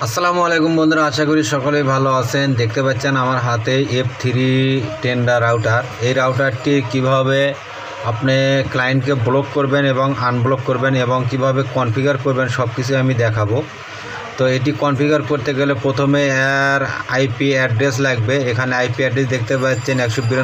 আসসালামু আলাইকুম বন্ধুরা, আশা করি সকলেই ভালো আছেন। দেখতে পাচ্ছেন আমার হাতে F3 টেন্ডার রাউটার। এই রাউটারটি কিভাবে আপনি ক্লায়েন্টকে ব্লক করবেন এবং আনব্লক করবেন এবং কিভাবে কনফিগার করবেন সব কিছু আমি দেখাবো। তো এটি কনফিগার করতে গেলে প্রথমে এর আইপি অ্যাড্রেস লাগবে। এখানে আইপি অ্যাড্রেস দেখতে পাচ্ছেন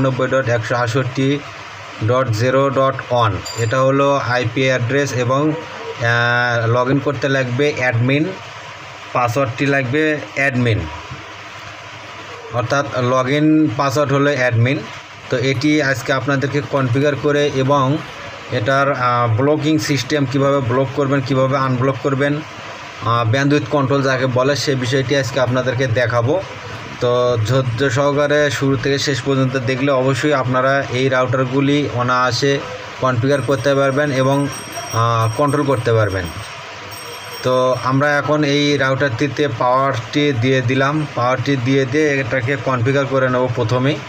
192.168.0.1। এটা হলো আইপি অ্যাড্রেস এবং লগ ইন করতে লাগবে অ্যাডমিন, পাসওয়ার্ডটি লাগবে অ্যাডমিন, অর্থাৎ লগ ইন পাসওয়ার্ড হলো অ্যাডমিন। তো এটি আজকে আপনাদেরকে কনফিগার করে এবং এটার ব্লকিং সিস্টেম কিভাবে ব্লক করবেন, কিভাবে আনব্লক করবেন, ব্যান্ডউইথ কন্ট্রোল যাকে বলে সে বিষয়টি আজকে আপনাদেরকে দেখাবো। তো ধৈর্য সহকারে শুরু থেকে শেষ পর্যন্ত দেখলে অবশ্যই আপনারা এই রাউটারগুলি অনায়াসে কনফিগার করতে পারবেন এবং কন্ট্রোল করতে পারবেন। তো আমরা এখন এই রাউটারটিতে পাওয়ারটি দিয়ে দিলাম। পাওয়ারটি দিয়ে এটাকে কনফিগার করে নেব। প্রথমেই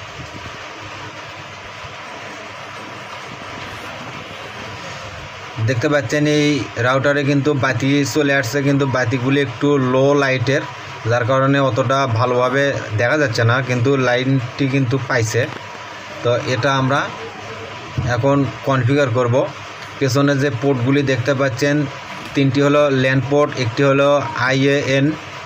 দেখতে পাচ্ছেন এই রাউটারে কিন্তু বাতি চলে আসছে, কিন্তু বাতিগুলি একটু লো লাইটের, যার কারণে অতটা ভালোভাবে দেখা যাচ্ছে না, কিন্তু লাইনটি কিন্তু পাইছে। তো এটা আমরা এখন কনফিগার করব। পেছনে যে পোর্টগুলি দেখতে পাচ্ছেন তিনটি হলো ল্যান পোর্ট, একটি হলো IAN,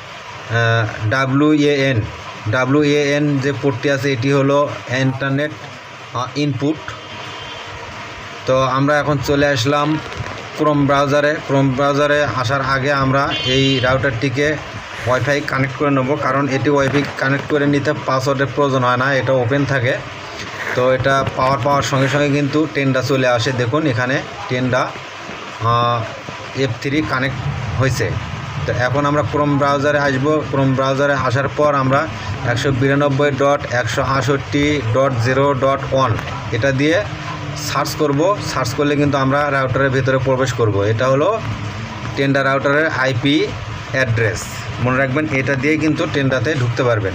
WAN যে পোর্টটি আছে এটি হলো ইন্টারনেট ইনপুট। তো আমরা এখন চলে আসলাম ক্রোম ব্রাউজারে আসার আগে আমরা এই রাউটারটিকে ওয়াইফাই কানেক্ট করে নেব, কারণ এটি ওয়াইফাই কানেক্ট করে নিতে পাসওয়ার্ডের প্রয়োজন হয় না, এটা ওপেন থাকে। তো এটা পাওয়ার সঙ্গে সঙ্গে কিন্তু টেন্ডা চলে আসে। দেখুন এখানে টেন্ডা F3 কানেক্ট হয়েছে। তো এখন আমরা ক্রোম ব্রাউজারে আসব। ক্রোম ব্রাউজারে আসার পর আমরা 192.168.0.1 এটা দিয়ে সার্চ করব। সার্চ করলে কিন্তু আমরা রাউটারের ভেতরে প্রবেশ করব। এটা হলো টেন্ডা রাউটারের আইপি অ্যাড্রেস, মনে রাখবেন। এটা দিয়ে কিন্তু টেন্ডাতে ঢুকতে পারবেন।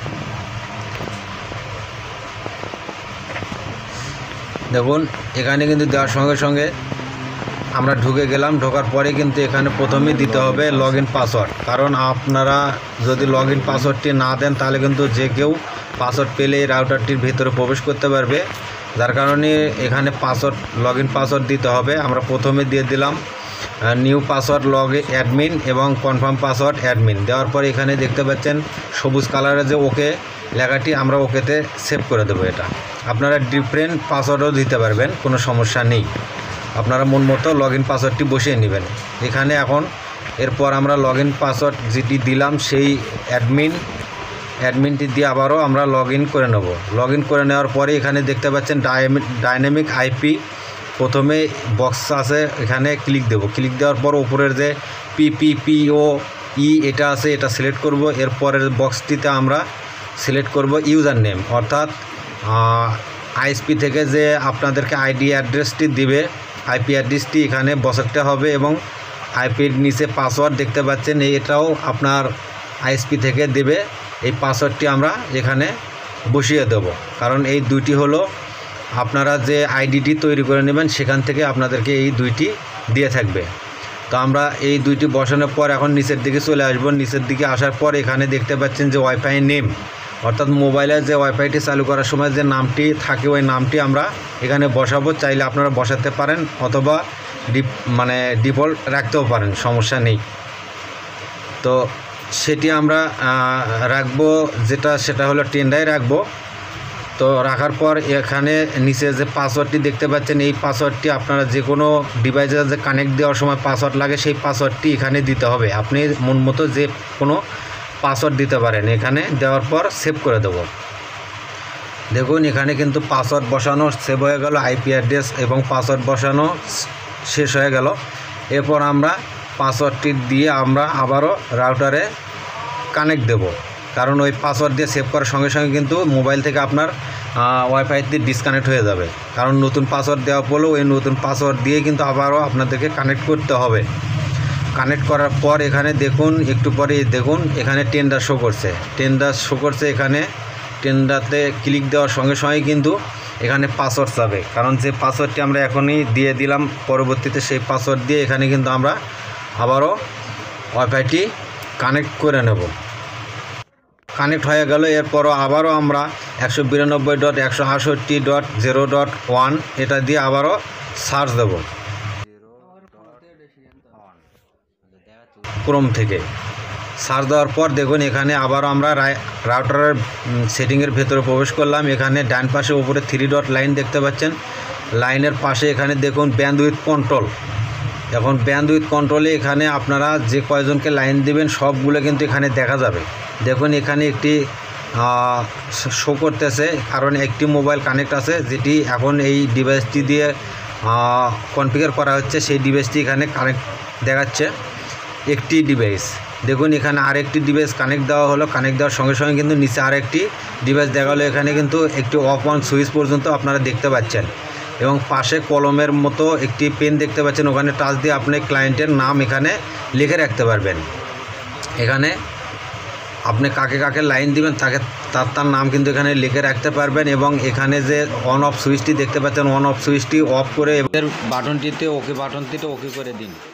দেখুন এখানে কিন্তু দেওয়ার সঙ্গে সঙ্গে আমরা ঢুকে গেলাম। ঢোকার পরে কিন্তু এখানে প্রথমেই দিতে হবে লগ ইন পাসওয়ার্ড, কারণ আপনারা যদি লগ ইন পাসওয়ার্ডটি না দেন তাহলে কিন্তু যে কেউ পাসওয়ার্ড পেলে এই রাউটারটির ভিতরে প্রবেশ করতে পারবে, যার কারণে এখানে লগ ইন পাসওয়ার্ড দিতে হবে। আমরা প্রথমে দিয়ে দিলাম নিউ পাসওয়ার্ড লগ অ্যাডমিন এবং কনফার্ম পাসওয়ার্ড অ্যাডমিন। দেওয়ার পরে এখানে দেখতে পাচ্ছেন সবুজ কালারের যে ওকে লেখাটি, আমরা ওকেতে সেভ করে দেবো। এটা আপনারা ডিফারেন্ট পাসওয়ার্ডও দিতে পারবেন, কোনো সমস্যা নেই। আপনারা মন মতো লগ ইন পাসওয়ার্ডটি বসিয়ে নেবেন এখানে। এখন এরপর আমরা লগ ইন পাসওয়ার্ড যেটি দিলাম সেই অ্যাডমিনটি দিয়ে আবারও আমরা লগ ইন করে নেব। লগ ইন করে নেওয়ার পরে এখানে দেখতে পাচ্ছেন ডাইনামিক আইপি, প্রথমে বক্স আছে, এখানে ক্লিক দেব। ক্লিক দেওয়ার পর উপরের যে PPPoE এটা আছে এটা সিলেক্ট করব। এরপরের বক্সটিতে আমরা সিলেক্ট করব ইউজার নেম, অর্থাৎ আইএসপি থেকে যে আপনাদেরকে আইডি অ্যাড্রেসটি দিবে আইপি অ্যাড্রেসটি এখানে বসাতে হবে এবং আইপির নিচে পাসওয়ার্ড দেখতে পাচ্ছেন এটাও আপনার আইএসপি থেকে দেবে। এই পাসওয়ার্ডটি আমরা এখানে বসিয়ে দেব, কারণ এই দুইটি হলো আপনারা যে আইডিটি তৈরি করে নেবেন সেখান থেকে আপনাদেরকে এই দুইটি দিয়ে থাকবে। তো আমরা এই দুইটি বসানোর পর এখন নিচের দিকে চলে আসব। নিচের দিকে আসার পর এখানে দেখতে পাচ্ছেন যে ওয়াইফাই নেম, অর্থাৎ মোবাইলের যে ওয়াইফাইটি চালু করার সময় যে নামটি থাকে ওই নামটি আমরা এখানে বসাবো। চাইলে আপনারা বসাতে পারেন অথবা ডিফল্ট রাখতেও পারেন, সমস্যা নেই। তো সেটি আমরা রাখবো, সেটা হলো টেন্ডায় রাখবো। তো রাখার পর এখানে নিচে যে পাসওয়ার্ডটি দেখতে পাচ্ছেন এই পাসওয়ার্ডটি আপনারা যে কোনো ডিভাইসে যে কানেক্ট দেওয়ার সময় পাসওয়ার্ড লাগে সেই পাসওয়ার্ডটি এখানে দিতে হবে। আপনি মন মতো যে কোনো পাসওয়ার্ড দিতে পারেন। এখানে দেওয়ার পর সেভ করে দেব। দেখুন এখানে কিন্তু পাসওয়ার্ড বসানো সেভ হয়ে গেল, আইপি অ্যাড্রেস এবং পাসওয়ার্ড বসানো শেষ হয়ে গেল। এরপর আমরা পাসওয়ার্ডটি দিয়ে আমরা আবারও রাউটারে কানেক্ট দেব, কারণ ওই পাসওয়ার্ড দিয়ে সেভ করার সঙ্গে সঙ্গে কিন্তু মোবাইল থেকে আপনার ওয়াইফাইতে ডিসকানেক্ট হয়ে যাবে, কারণ নতুন পাসওয়ার্ড দেওয়া পড়লেও ওই নতুন পাসওয়ার্ড দিয়ে কিন্তু আবারও আপনাদেরকে কানেক্ট করতে হবে। কানেক্ট করার পর এখানে দেখুন, একটু পরে দেখুন এখানে টেন্ডার শো করছে। এখানে টেন্ডারতে ক্লিক দেওয়ার সঙ্গে সঙ্গে কিন্তু এখানে পাসওয়ার্ড যাবে, কারণ যে পাসওয়ার্ডটি আমরা এখনই দিয়ে দিলাম পরবর্তীতে সেই পাসওয়ার্ড দিয়ে এখানে কিন্তু আমরা আবারও ওয়াইফাইটি কানেক্ট করে নেব। কানেক্ট হয়ে গেল। এরপরও আবারও আমরা 192.168.0.1 এটা দিয়ে আবারও সার্চ দেব ক্রোম থেকে। সার্চ দেওয়ার পর দেখুন এখানে আবার আমরা রাউটারের সেটিংয়ের ভেতরে প্রবেশ করলাম। এখানে ডান পাশে উপরে 3 ডট লাইন দেখতে পাচ্ছেন। লাইনের পাশে এখানে দেখুন ব্যান্ডউইথ কন্ট্রোল। এখন ব্যান্ডউইথ কন্ট্রোলে এখানে আপনারা যে কয়জনকে লাইন দিবেন সবগুলো কিন্তু এখানে দেখা যাবে। দেখুন এখানে একটি শো করতেছে, কারণ একটি মোবাইল কানেক্ট আছে যেটি এখন এই ডিভাইসটি দিয়ে কনফিগার করা হচ্ছে। সেই ডিভাইসটি এখানে কানেক্ট দেখাচ্ছে একটি ডিভাইস। দেখুন এখানে আরেকটি ডিভাইস কানেক্ট দেওয়া হলো। কানেক্ট দেওয়ার সঙ্গে সঙ্গে কিন্তু নিচে আরেকটি ডিভাইস দেখা হলো। এখানে কিন্তু একটি অফ অন সুইচ পর্যন্ত আপনারা দেখতে পাচ্ছেন এবং পাশে কলমের মতো একটি পেন দেখতে পাচ্ছেন। ওখানে টাচ দিয়ে আপনি ক্লায়েন্টের নাম এখানে লিখে রাখতে পারবেন। এখানে আপনি কাকে কাকে লাইন দিবেন তার নাম কিন্তু এখানে লিখে রাখতে পারবেন এবং এখানে যে অন অফ সুইচটি দেখতে পাচ্ছেন অন অফ সুইচটি অফ করে বাটনটিতে ওকে করে দিন।